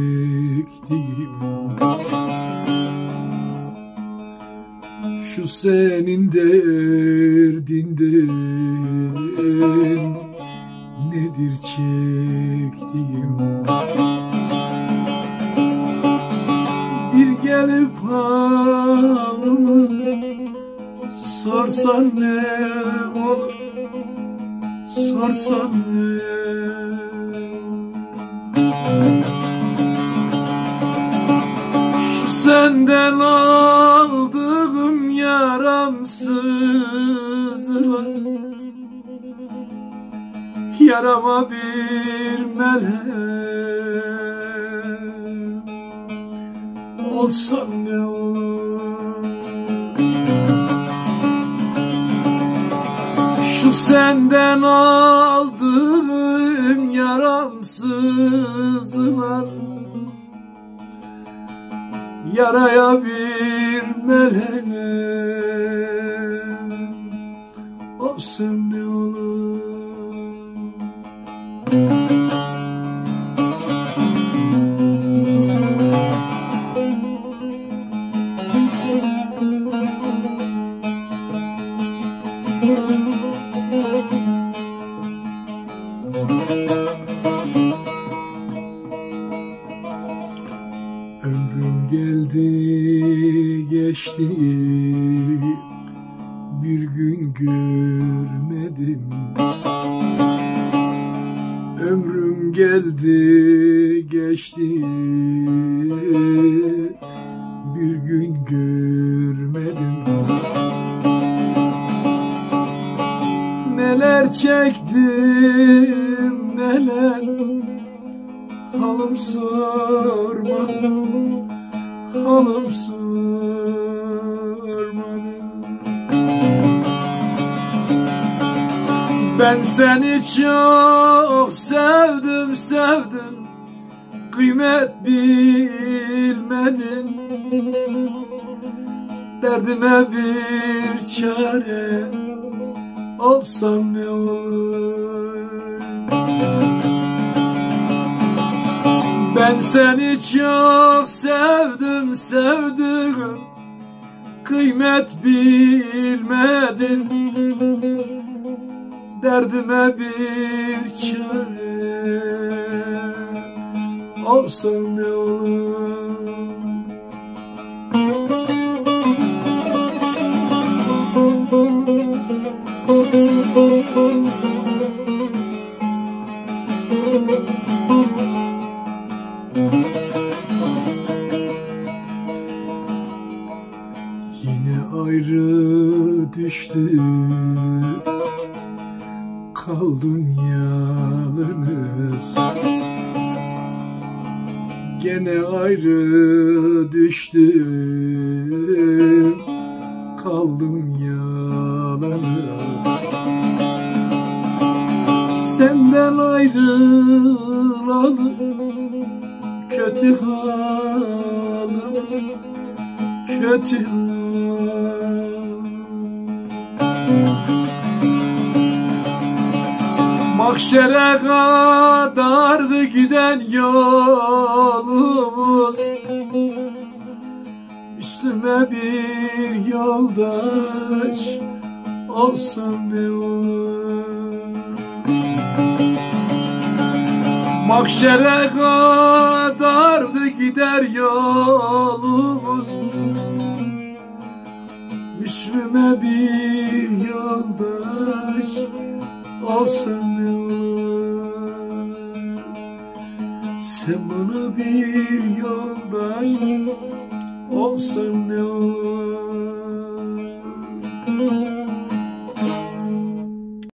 çektiğim, şu senin derdinden nedir çektiğim? Bir gelip halımı sorsan ne olur, sorsan ne? Şu senden aldığım yaramsızlar, yarama bir melhem olsan ne olur? Şu senden aldığım yaramsızlar, yaraya bir melhem olsan ne olur? Ömrüm geldi geçti, bir gün görmedim. Ömrüm geldi geçti, bir gün görmedim. Neler çektim neler, halım sormadım, halım sormadım. Ben seni çok sevdim, sevdim, kıymet bilmedin. Derdime bir çare olsam ne olur? Ben seni çok sevdim, sevdim, kıymet bilmedin. Derdime bir çare olsam ne olur? Yine ayrı düştük, kaldın yalnız. Gene ayrı düştüm, kaldım yalnız. Senden ayrılalı kötü halımız, kötü hal. Mahşere kadardı giden yolumuz, üstüme bir yoldaş olsam ne olur? Mahşere kadardı gider yolumuz, Müslüme bir yoldaş olsam ne olur? Sen bana bir yoldaş olsan ne olur?